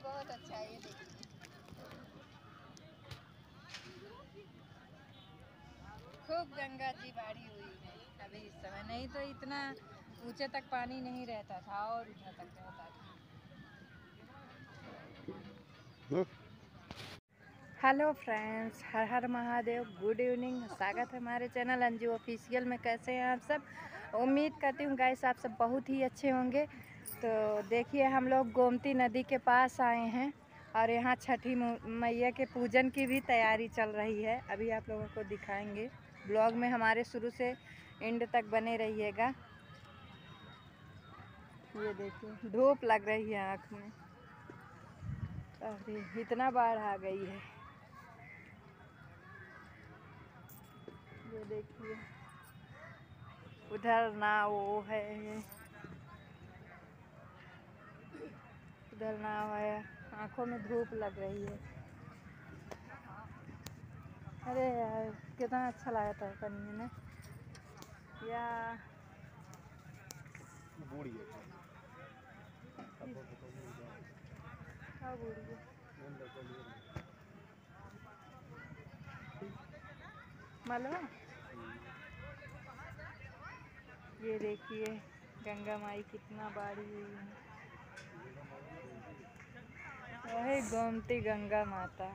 बहुत अच्छा है, ये देखिए खूब गंगा जी बाढ़ी हुई है अभी इस समय, नहीं तो इतना ऊंचे तक पानी नहीं रहता था और उधर तक रहता था। हेलो फ्रेंड्स, हर हर महादेव, गुड इवनिंग। स्वागत है हमारे चैनल अंजू ऑफिशियल में। कैसे हैं आप सब? उम्मीद करती हूँ गाइस आप सब बहुत ही अच्छे होंगे। तो देखिए हम लोग गोमती नदी के पास आए हैं और यहाँ छठी मैया के पूजन की भी तैयारी चल रही है। अभी आप लोगों को दिखाएंगे, ब्लॉग में हमारे शुरू से एंड तक बने रहिएगा। ये देखिए धूप लग रही है आँख में, अरे इतना बाढ़ आ गई है। ये देखिए उधर नाव वो है, उधर नाव है, आँखों में धूप लग रही है। अरे यार कितना अच्छा लगा था पानी में या मालवा। ये देखिए गंगा माई कितना बाड़ी हुई है, वही गोमती गंगा माता।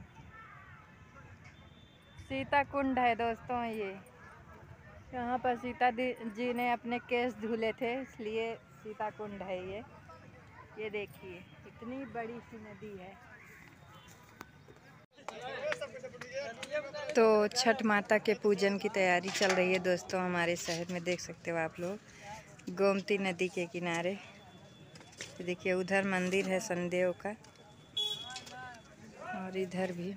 सीता कुंड है दोस्तों, ये यहाँ पर सीता जी ने अपने केस धुले थे, इसलिए सीता कुंड है ये। ये देखिए इतनी बड़ी सी नदी है। तो छठ माता के पूजन की तैयारी चल रही है दोस्तों हमारे शहर में, देख सकते हो आप लोग गोमती नदी के किनारे। देखिए उधर मंदिर है शनिदेव का और इधर भी।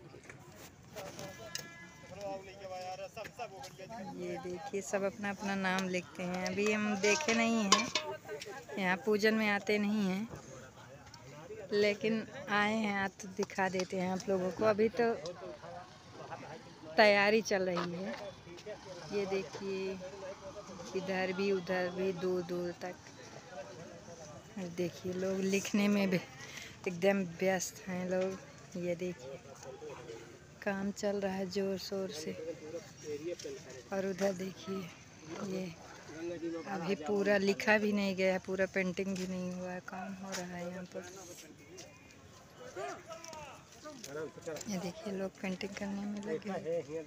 ये देखिए सब अपना अपना नाम लिखते हैं। अभी हम देखे नहीं हैं, यहाँ पूजन में आते नहीं हैं, लेकिन आए हैं आज तो दिखा देते हैं आप लोगों को। अभी तो तैयारी चल रही है। ये देखिए इधर भी उधर भी दूर दूर तक। देखिए लोग लिखने में भी एकदम व्यस्त हैं लोग। ये देखिए काम चल रहा है जोर शोर से। और उधर देखिए ये अभी पूरा लिखा भी नहीं गया, पूरा पेंटिंग भी नहीं हुआ है, काम हो रहा है यहाँ पर। ये देखिए लोग पेंटिंग करने में लगे हैं।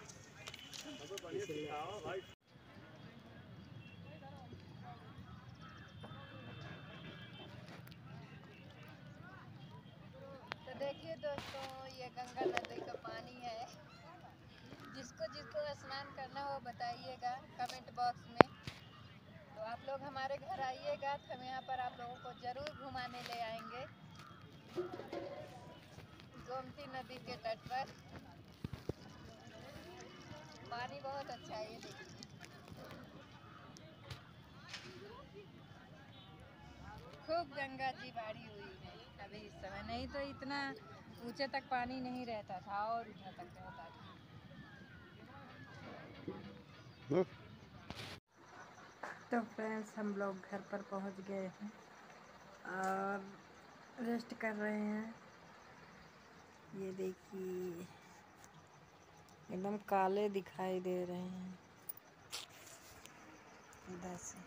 तो देखिए दोस्तों ये गंगा नदी का पानी है। जिसको जिसको स्नान करना हो बताइएगा कमेंट बॉक्स में। तो आप लोग हमारे घर आइएगा तो हम यहाँ पर आप लोगों को ज़रूर घुमाने ले आएंगे गोमती नदी के तट पर। पानी बहुत अच्छा है, ये देखिए खूब गंगा जी बाढ़ी हुई है अभी इस समय, नहीं तो इतना ऊंचे तक पानी नहीं रहता था और उधर तक रहता था। तो फ्रेंड्स हम लोग घर पर पहुंच गए हैं और रेस्ट कर रहे हैं। ये देखिए एकदम काले दिखाई दे रहे हैं इधर से।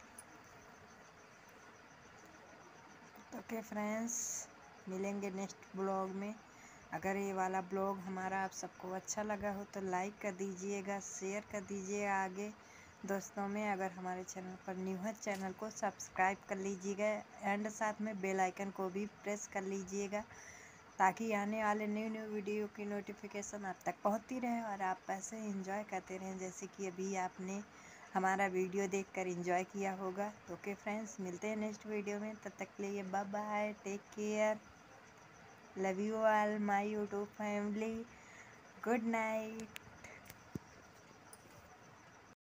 ओके फ्रेंड्स, मिलेंगे नेक्स्ट ब्लॉग में। अगर ये वाला ब्लॉग हमारा आप सबको अच्छा लगा हो तो लाइक कर दीजिएगा, शेयर कर दीजिएगा आगे दोस्तों में। अगर हमारे चैनल पर न्यू है चैनल को सब्सक्राइब कर लीजिएगा एंड साथ में बेल आइकन को भी प्रेस कर लीजिएगा, ताकि आने वाले न्यू वीडियो की नोटिफिकेशन आप तक पहुंचती रहे और आप ऐसे एंजॉय करते रहें जैसे कि अभी आपने हमारा वीडियो देखकर एंजॉय किया होगा। तो ओके फ्रेंड्स, मिलते हैं नेक्स्ट वीडियो में, तब तक के लिए bye bye, take care, love you all my YouTube family, good night.